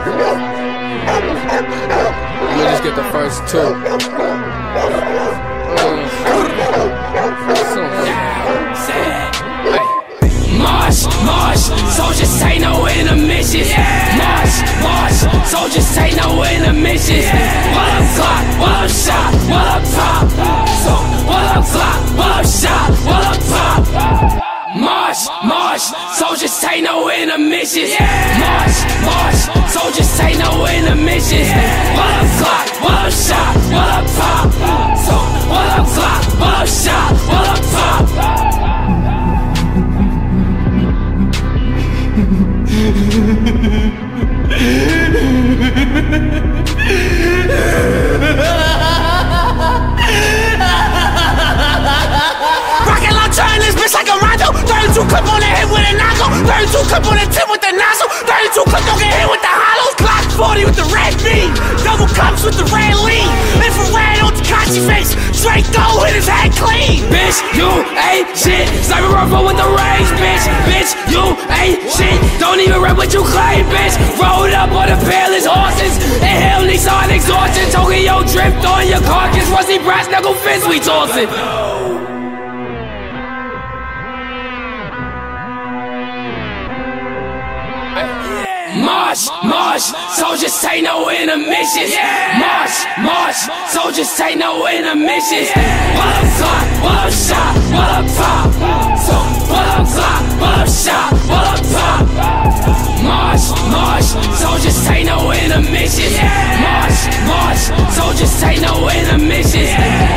Let me just get the first two. March, soldiers say no intermissions. March, soldiers say no intermissions. While I'm clock, while I'm shot, while I'm pop. So, while I'm clock, while I'm shot, while I'm pop. March, soldiers say no intermissions. March, soldiers say no intermissions. While I'm clock, while I'm shot, while I'm pop. So, while I'm clock, while I'm shot, while I'm pop. Rocket launcher in this bitch like a Rondo. 32 clip on the hip with a knocko. 32 clip on the tip with the nozzle. 32 clip don't get hit with the hollows. Glock 40 with the red beam. Double cups with the red lean. Infrared on Takashi face. Draco hit his head clean. Bitch, you ain't shit. Sniper rifle with the range, bitch. Bitch, you ain't shit. Don't even rep what you claim, bitch. Rolled up on the fearless horses. Inhale Nissan exhaustion. Tokyo drift on your carcass. Rusty brass knuckle fist we tossing. March, soldiers say no intermissions. March, soldiers say no intermissions. While I'm clock, while I'm shot, while I'm pop. So, while I'm clock, while I'm shot, while I'm pop. March, soldiers say no intermissions. March, soldiers say no intermissions.